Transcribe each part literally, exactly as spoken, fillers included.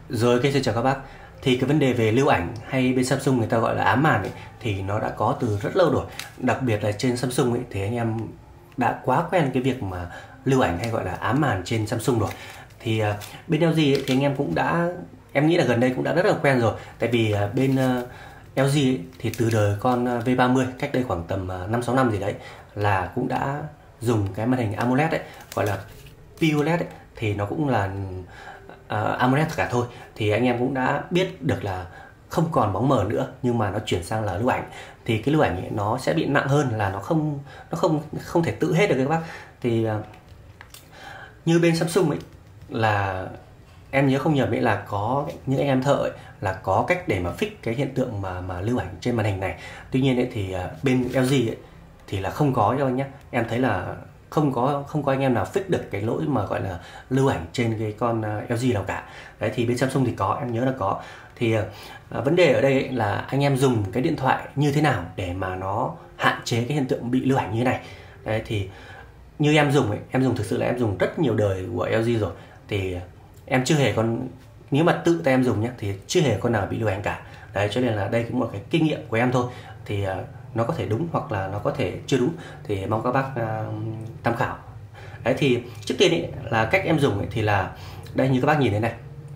Rồi, cái xin chào các bác. Thì cái vấn đề về lưu ảnh hay bên Samsung người ta gọi là ám màn ấy, thì nó đã có từ rất lâu rồi. Đặc biệt là trên Samsung ấy, thì anh em đã quá quen cái việc mà lưu ảnh hay gọi là ám màn trên Samsung rồi. Thì uh, bên lờ giê ấy, thì anh em cũng đã, em nghĩ là gần đây cũng đã rất là quen rồi. Tại vì uh, bên uh, lờ giê ấy, thì từ đời con V ba mươi cách đây khoảng tầm uh, năm sáu năm gì đấy là cũng đã dùng cái màn hình AMOLED ấy, gọi là pê ô lờ e đê ấy, thì nó cũng là uh, AMOLED cả thôi. Thì anh em cũng đã biết được là không còn bóng mờ nữa, nhưng mà nó chuyển sang là lưu ảnh. Thì cái lưu ảnh ấy, nó sẽ bị nặng hơn là nó không nó không không thể tự hết được các bác. Thì uh, như bên Samsung ấy là em nhớ không nhầm ấy là có những anh em thợ ấy, là có cách để mà fix cái hiện tượng mà mà lưu ảnh trên màn hình này. Tuy nhiên ấy, thì uh, bên lờ giê ấy, thì là không có cho anh nhé. Em thấy là không có không có anh em nào fix được cái lỗi mà gọi là lưu ảnh trên cái con uh, lờ giê nào cả. Đấy, thì bên Samsung thì có, em nhớ là có. Thì uh, vấn đề ở đây ấy là anh em dùng cái điện thoại như thế nào để mà nó hạn chế cái hiện tượng bị lưu ảnh như thế này. Đấy, thì như em dùng ấy, em dùng thực sự là em dùng rất nhiều đời của lờ giê rồi. Thì em chưa hề con, nếu mà tự tay em dùng nhé, thì chưa hề con nào bị lưu ảnh cả. Đấy, cho nên là đây cũng là cái kinh nghiệm của em thôi. Thì uh, nó có thể đúng hoặc là nó có thể chưa đúng, thì mong các bác uh, tham khảo. Đấy, thì trước tiên ấy, là cách em dùng ấy, thì là đây như các bác nhìn thấy này.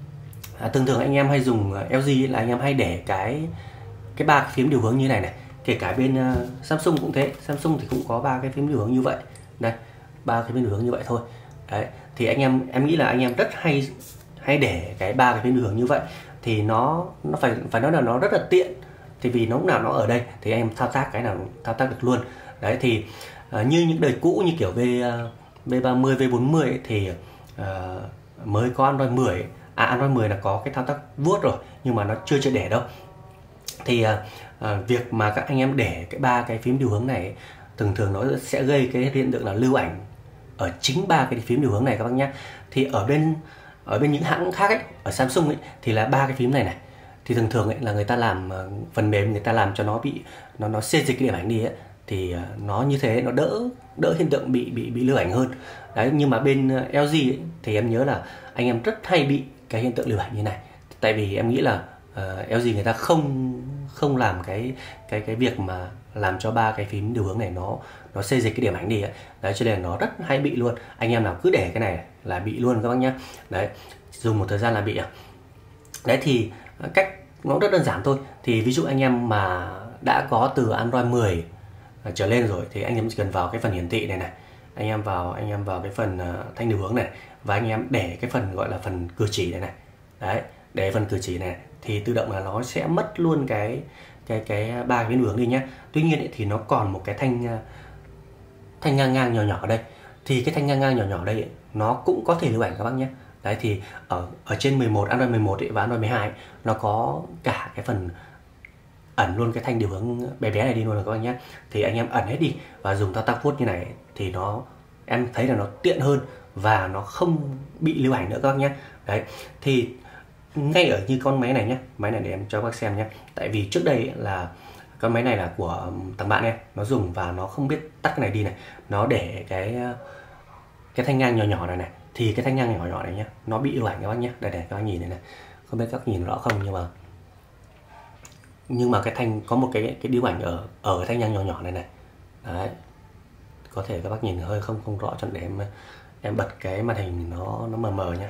À, thường thường anh em hay dùng lờ giê là anh em hay để cái cái ba cái phím điều hướng như này này. Kể cả bên uh, Samsung cũng thế, Samsung thì cũng có ba cái phím điều hướng như vậy. Đây, ba cái phím điều hướng như vậy thôi. Đấy, thì anh em em nghĩ là anh em rất hay hay để cái ba cái phím điều hướng như vậy, thì nó nó phải phải nói là nó rất là tiện. Thì vì nó lúc nào nó ở đây thì anh em thao tác cái nào thao tác được luôn. Đấy, thì uh, như những đời cũ như kiểu V uh, V ba mươi, V bốn mươi ấy, thì uh, mới có Android mười ấy. À, Android mười là có cái thao tác vuốt rồi, nhưng mà nó chưa chưa để đâu. Thì uh, uh, việc mà các anh em để cái ba cái phím điều hướng này ấy, thường thường nó sẽ gây cái hiện tượng là lưu ảnh ở chính ba cái phím điều hướng này các bác nhé. Thì ở bên ở bên những hãng khác ấy, ở Samsung ấy, thì là ba cái phím này này. Thì thường thường ấy là người ta làm uh, phần mềm người ta làm cho nó bị nó nó xê dịch cái điểm ảnh đi ấy, thì uh, nó như thế nó đỡ đỡ hiện tượng bị bị bị lưu ảnh hơn. Đấy, nhưng mà bên uh, lờ giê ấy, thì em nhớ là anh em rất hay bị cái hiện tượng lưu ảnh như này. Tại vì em nghĩ là uh, lờ giê người ta không không làm cái cái cái việc mà làm cho ba cái phím điều hướng này nó nó xê dịch cái điểm ảnh đi ấy. Đấy, cho nên là nó rất hay bị luôn. Anh em nào cứ để cái này là bị luôn các bác nhé. Đấy, dùng một thời gian là bị à. Đấy, thì cách nó rất đơn giản thôi. Thì ví dụ anh em mà đã có từ Android mười trở lên rồi thì anh em chỉ cần vào cái phần hiển thị này này, anh em vào anh em vào cái phần uh, thanh điều hướng này, và anh em để cái phần gọi là phần cử chỉ này này. Đấy, để phần cử chỉ này thì tự động là nó sẽ mất luôn cái cái cái ba cái hướng đi nhé. Tuy nhiên ấy, thì nó còn một cái thanh thanh ngang ngang nhỏ nhỏ ở đây. Thì cái thanh ngang ngang nhỏ nhỏ đây ấy, nó cũng có thể lưu ảnh các bác nhé. Đấy, thì ở ở trên mười một, Android mười một ấy, và Android mười hai ấy, nó có cả cái phần ẩn luôn cái thanh điều hướng bé bé này đi luôn rồi các bác nhé. Thì anh em ẩn hết đi và dùng thao tác vuốt như này thì nó em thấy là nó tiện hơn và nó không bị lưu ảnh nữa các bác nhé. Đấy, thì ngay ở như con máy này nhé, máy này để em cho các bác xem nhé. Tại vì trước đây là con máy này là của thằng bạn em, nó dùng và nó không biết tắt cái này đi này, nó để cái cái thanh ngang nhỏ nhỏ này này. Thì cái thanh ngang nhỏ nhỏ này nhé, nó bị lưu ảnh các bác nhé. Đây để các bác nhìn này này, không biết các bác nhìn rõ không, nhưng mà nhưng mà cái thanh có một cái cái lưu ảnh ở ở cái thanh ngang nhỏ nhỏ này này. Đấy, có thể các bác nhìn hơi không không rõ, cho để em em bật cái màn hình nó nó mờ mờ nhé.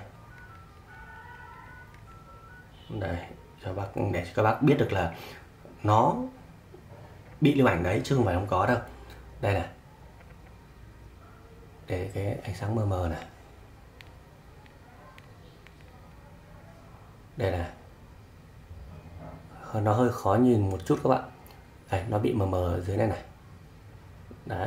Đây, cho bác để cho các bác biết được là nó bị lưu ảnh đấy chứ không phải không có đâu. Đây này, để cái ánh sáng mờ mờ này. Đây này, nó hơi khó nhìn một chút các bạn. Đây, nó bị mờ mờ ở dưới này này. Đấy,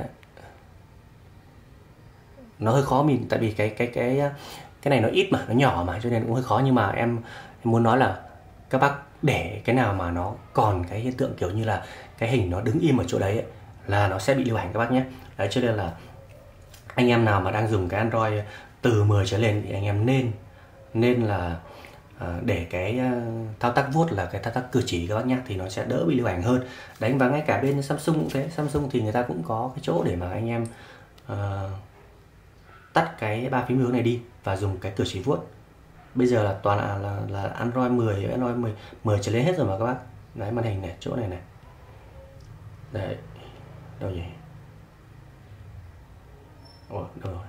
nó hơi khó nhìn tại vì cái cái cái cái này nó ít mà, nó nhỏ mà, cho nên cũng hơi khó. Nhưng mà em, em muốn nói là các bác để cái nào mà nó còn cái hiện tượng kiểu như là cái hình nó đứng im ở chỗ đấy ấy, là nó sẽ bị lưu ảnh các bác nhé. Đấy, cho nên là anh em nào mà đang dùng cái Android từ mười trở lên thì anh em nên nên là uh, để cái uh, thao tác vuốt là cái thao tác cử chỉ các bác nhé, thì nó sẽ đỡ bị lưu ảnh hơn. Đấy, và ngay cả bên Samsung cũng thế, Samsung thì người ta cũng có cái chỗ để mà anh em uh, tắt cái ba phím hướng này đi và dùng cái cử chỉ vuốt. bây giờ là toàn là là, là Android mười, Android mười, mười trở lên hết rồi mà các bác. Đấy, màn hình này, chỗ này này. Đấy, đâu nhỉ? Ồ, đâu rồi?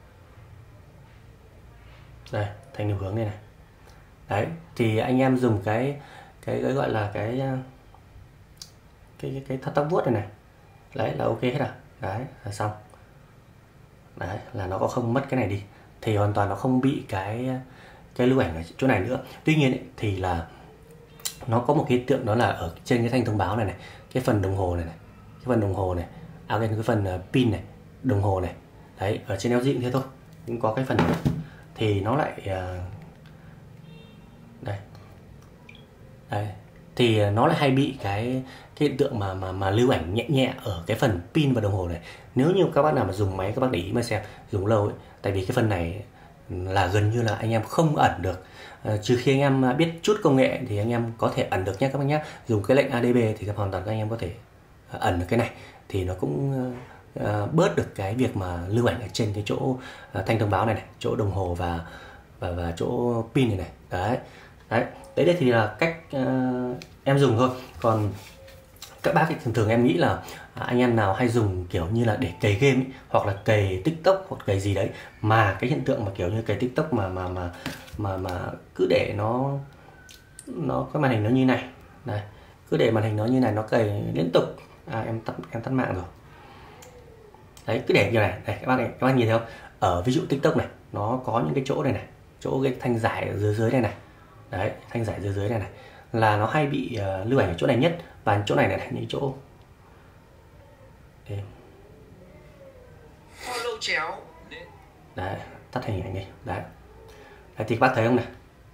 Đây, thành điều hướng này này. Đấy, thì anh em dùng cái cái, cái gọi là cái cái cái, cái thắt tóc vuốt này này. Đấy là ok hết à. Đấy là xong. Đấy là nó có không mất cái này đi, thì hoàn toàn nó không bị cái cái lưu ảnh ở chỗ này nữa. Tuy nhiên ấy, thì là nó có một cái hiện tượng, đó là ở trên cái thanh thông báo này này, cái phần đồng hồ này này, cái phần đồng hồ này, à cái, cái phần uh, pin này, đồng hồ này. Đấy, ở trên lờ giê cũng thế thôi, cũng có cái phần này. Thì nó lại uh, đây đây thì nó lại hay bị cái, cái hiện tượng mà mà mà lưu ảnh nhẹ nhẹ ở cái phần pin và đồng hồ này. Nếu như các bác nào mà dùng máy, các bác để ý mà xem, dùng lâu ấy, tại vì cái phần này là gần như là anh em không ẩn được, à, trừ khi anh em biết chút công nghệ thì anh em có thể ẩn được nhé các bác nhé. Dùng cái lệnh a đê bê thì hoàn toàn các anh em có thể ẩn được cái này, thì nó cũng uh, bớt được cái việc mà lưu ảnh ở trên cái chỗ uh, thanh thông báo này này, chỗ đồng hồ và và và chỗ pin này này. Đấy đấy đấy, đấy thì là cách uh, em dùng thôi. Còn các bác thì thường thường em nghĩ là anh em nào hay dùng kiểu như là để cày game ấy, hoặc là cày TikTok hoặc cày gì đấy, mà cái hiện tượng mà kiểu như cày TikTok mà mà mà mà mà cứ để nó nó cái màn hình nó như này này, cứ để màn hình nó như này, nó cày liên tục. À, em tắt em tắt mạng rồi. Đấy, cứ để như này này các bác này, các bác nhìn thấy không? Ở ví dụ TikTok này, nó có những cái chỗ này này, chỗ cái thanh giải ở dưới dưới này này. Đấy, thanh giải dưới dưới này này là nó hay bị uh, lưu ảnh ở chỗ này nhất, và chỗ này này, này những chỗ đây. Đấy, tắt hình ảnh đi. Đấy. Đấy thì các bác thấy không này?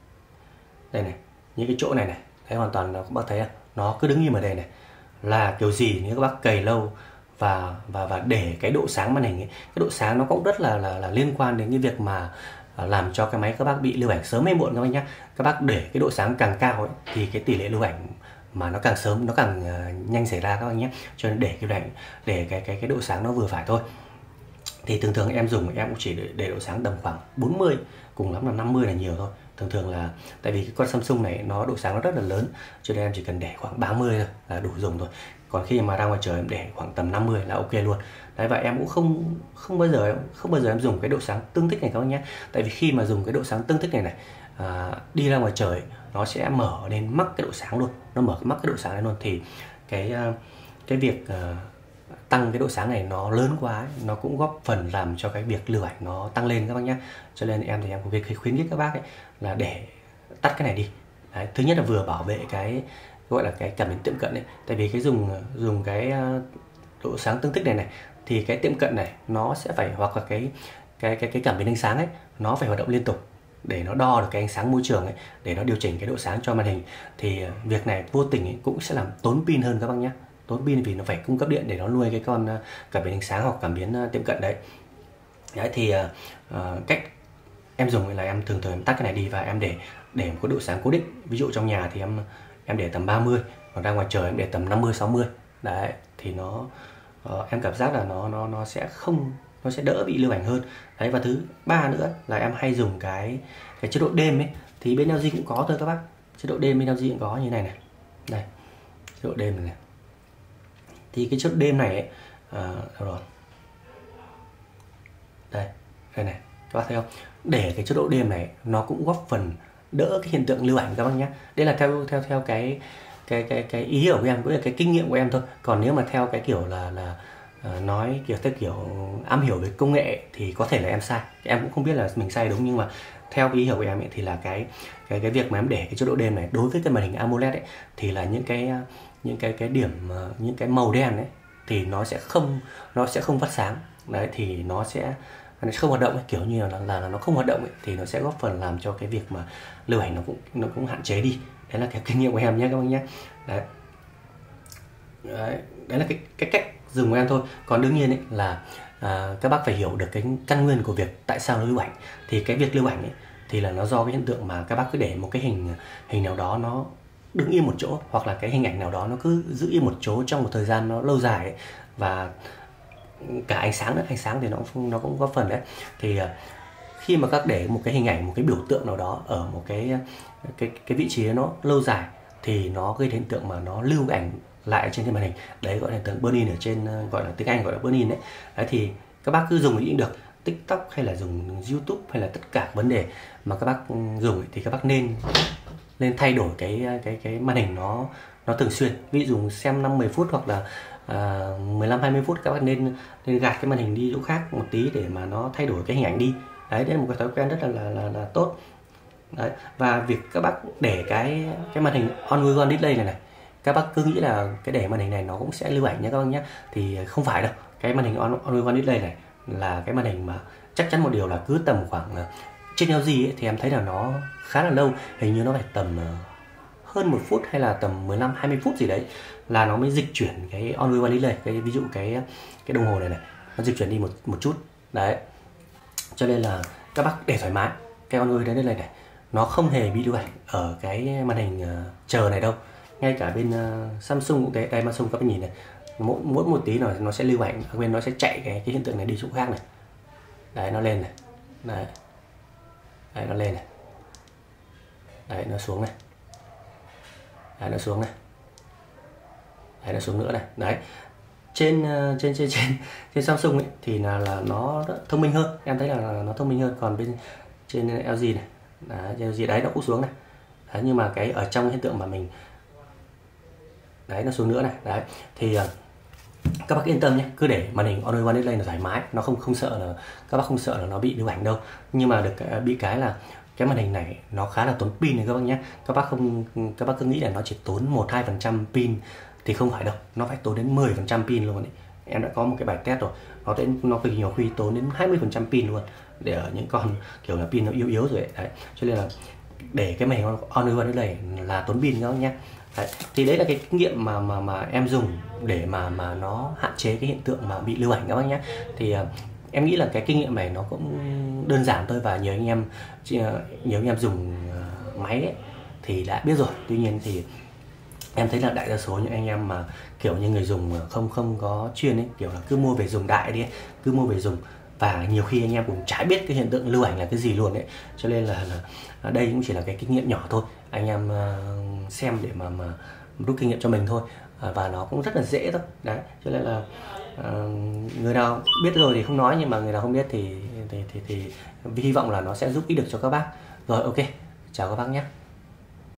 Đây này, những cái chỗ này này, đấy hoàn toàn là các bác thấy không? Nó cứ đứng như ở đây này, là kiểu gì nếu các bác cày lâu và và và để cái độ sáng màn hình ấy, cái độ sáng nó cũng rất là là, là liên quan đến cái việc mà làm cho cái máy các bác bị lưu ảnh sớm hay muộn các bác nhé. Các bác để cái độ sáng càng cao ấy, thì cái tỷ lệ lưu ảnh mà nó càng sớm, nó càng uh, nhanh xảy ra các bác nhé. Cho nên để cái ảnh, để cái cái cái độ sáng nó vừa phải thôi. Thì thường thường em dùng em cũng chỉ để, để độ sáng tầm khoảng bốn mươi, cùng lắm là năm mươi là nhiều thôi. Thường thường là tại vì cái con Samsung này nó độ sáng nó rất là lớn, cho nên em chỉ cần để khoảng ba mươi thôi là đủ dùng thôi. Còn khi mà ra ngoài trời em để khoảng tầm năm mươi là ok luôn. Đấy, và em cũng không không bao giờ không bao giờ em dùng cái độ sáng tương thích này các bác nhé. Tại vì khi mà dùng cái độ sáng tương thích này này, à, đi ra ngoài trời nó sẽ mở lên mắc cái độ sáng luôn, nó mở mắc cái độ sáng này luôn, thì cái cái việc uh, tăng cái độ sáng này nó lớn quá ấy, nó cũng góp phần làm cho cái việc lưu ảnh nó tăng lên các bác nhé. Cho nên em thì em cũng khuyến khích các bác ấy là để tắt cái này đi. Đấy, thứ nhất là vừa bảo vệ cái gọi là cái cảm biến tiệm cận ấy, tại vì cái dùng dùng cái độ sáng tương thích này này, thì cái tiệm cận này nó sẽ phải, hoặc là cái cái cái cái cảm biến ánh sáng ấy, nó phải hoạt động liên tục để nó đo được cái ánh sáng môi trường ấy, để nó điều chỉnh cái độ sáng cho màn hình. Thì việc này vô tình ấy cũng sẽ làm tốn pin hơn các bác nhé, tốn pin vì nó phải cung cấp điện để nó nuôi cái con cảm biến ánh sáng hoặc cảm biến tiệm cận đấy. Đấy thì uh, cách em dùng là em thường thường em tắt cái này đi, và em để để một cái độ sáng cố định. Ví dụ trong nhà thì em em để tầm ba mươi, còn ra ngoài trời em để tầm năm mươi sáu mươi. Đấy thì nó uh, em cảm giác là nó nó nó sẽ không nó sẽ đỡ bị lưu ảnh hơn. Đấy, và thứ ba nữa là em hay dùng cái cái chế độ đêm ấy, thì bên lờ giê cũng có thôi các bác. Chế độ đêm bên lờ giê cũng có như này này. Đây, chế độ đêm này, này. Thì cái chế độ đêm này ấy, uh, đâu rồi? Đây, đây này, các bác thấy không? Để cái chế độ đêm này nó cũng góp phần đỡ cái hiện tượng lưu ảnh các bác nhé. Đây là theo theo theo cái cái cái cái ý hiểu của em, cũng là cái kinh nghiệm của em thôi. Còn nếu mà theo cái kiểu là là uh, nói kiểu theo kiểu am hiểu về công nghệ thì có thể là em sai. Em cũng không biết là mình sai đúng, nhưng mà theo cái ý hiểu của em ấy, thì là cái cái cái việc mà em để cái chế độ đêm này đối với cái màn hình AMOLED ấy, thì là những cái những cái cái điểm những cái màu đen ấy thì nó sẽ không nó sẽ không phát sáng. Đấy thì nó sẽ nó không hoạt động ấy, kiểu như là, là là nó không hoạt động ấy, thì nó sẽ góp phần làm cho cái việc mà lưu ảnh nó cũng nó cũng hạn chế đi. Đấy là cái kinh nghiệm của em nhé các bác nhé. Đấy. Đấy, đấy là cái cái cách dùng của em thôi. Còn đương nhiên ấy là à, các bác phải hiểu được cái căn nguyên của việc tại sao nó lưu ảnh. Thì cái việc lưu ảnh ấy thì là nó do cái hiện tượng mà các bác cứ để một cái hình hình nào đó nó đứng yên một chỗ, hoặc là cái hình ảnh nào đó nó cứ giữ yên một chỗ trong một thời gian nó lâu dài ấy. Và cả ánh sáng nữa, ánh sáng thì nó nó cũng góp phần đấy. Thì khi mà các để một cái hình ảnh, một cái biểu tượng nào đó ở một cái cái cái vị trí nó lâu dài thì nó gây hiện tượng mà nó lưu ảnh lại trên cái màn hình, đấy gọi là hiện tượng burn in ở trên, gọi là tiếng Anh gọi là burn in đấy. Đấy thì các bác cứ dùng thì cũng được, TikTok hay là dùng YouTube hay là tất cả vấn đề mà các bác dùng thì các bác nên nên thay đổi cái cái cái màn hình nó nó thường xuyên. Ví dụ xem năm mười phút hoặc là à, mười lăm hai mươi phút các bác nên nên gạt cái màn hình đi chỗ khác một tí để mà nó thay đổi cái hình ảnh đi. Đấy, đấy là một cái thói quen rất là là là, là tốt. Đấy. Và việc các bác để cái cái màn hình always on display này này, các bác cứ nghĩ là cái để màn hình này nó cũng sẽ lưu ảnh nhé các bác nhé, thì không phải đâu. Cái màn hình always on display này là cái màn hình mà chắc chắn một điều là cứ tầm khoảng trên lờ giê ấy, thì em thấy là nó khá là lâu, hình như nó phải tầm hơn một phút hay là tầm mười lăm hai mươi phút gì đấy là nó mới dịch chuyển cái always on display, cái ví dụ cái cái đồng hồ này này nó dịch chuyển đi một một chút đấy. Cho nên là các bác để thoải mái, cái always on display này nó không hề bị lưu ảnh ở cái màn hình uh, chờ này đâu. Ngay cả bên uh, Samsung cũng thế, đây Samsung các bạn nhìn này, mỗi mỗi một tí nó nó sẽ lưu ảnh, bên nó sẽ chạy cái cái hiện tượng này đi chỗ khác này. Đấy, nó lên này. Đấy. Đấy, nó lên này. Đấy, nó xuống này. Đấy, nó xuống này. Đấy, nó xuống nữa này. Đấy. Trên uh, trên trên trên trên Samsung ấy thì là là nó thông minh hơn, em thấy là, là nó thông minh hơn, còn bên trên lờ giê này, đấy, lờ giê đấy nó cũng xuống này. Đấy, nhưng mà cái ở trong hiện tượng mà mình đấy nó xuống nữa này. Đấy thì uh, các bác yên tâm nhé, cứ để màn hình always on display là thoải mái, nó không không sợ là các bác không sợ là nó bị lưu ảnh đâu. Nhưng mà được uh, bị cái là cái màn hình này nó khá là tốn pin này các bác nhé. Các bác không các bác cứ nghĩ là nó chỉ tốn một hai phần trăm pin thì không phải đâu, nó phải tốn đến mười phần trăm pin luôn đấy. Em đã có một cái bài test rồi, nó đến nó cực nhiều khi tốn đến hai mươi phần trăm pin luôn, để ở những con kiểu là pin nó yếu yếu rồi đấy. Đấy cho nên là để cái màn hình always on display là tốn pin các bác nhé. Đấy. Thì đấy là cái kinh nghiệm mà mà mà em dùng để mà mà nó hạn chế cái hiện tượng mà bị lưu ảnh các bác nhé. Thì uh, em nghĩ là cái kinh nghiệm này nó cũng đơn giản thôi, và nhiều anh em nhiều anh em dùng uh, máy ấy, thì đã biết rồi. Tuy nhiên thì em thấy là đại đa số những anh em mà kiểu như người dùng không không có chuyên ấy, kiểu là cứ mua về dùng đại đi ấy, cứ mua về dùng, và nhiều khi anh em cũng chả biết cái hiện tượng lưu ảnh là cái gì luôn đấy. Cho nên là, là đây cũng chỉ là cái kinh nghiệm nhỏ thôi, anh em uh, xem để mà mà rút kinh nghiệm cho mình thôi, uh, và nó cũng rất là dễ thôi. Đấy cho nên là uh, người nào biết rồi thì không nói, nhưng mà người nào không biết thì thì thì, thì, thì hy vọng là nó sẽ giúp ích được cho các bác. Rồi, ok, chào các bác nhé.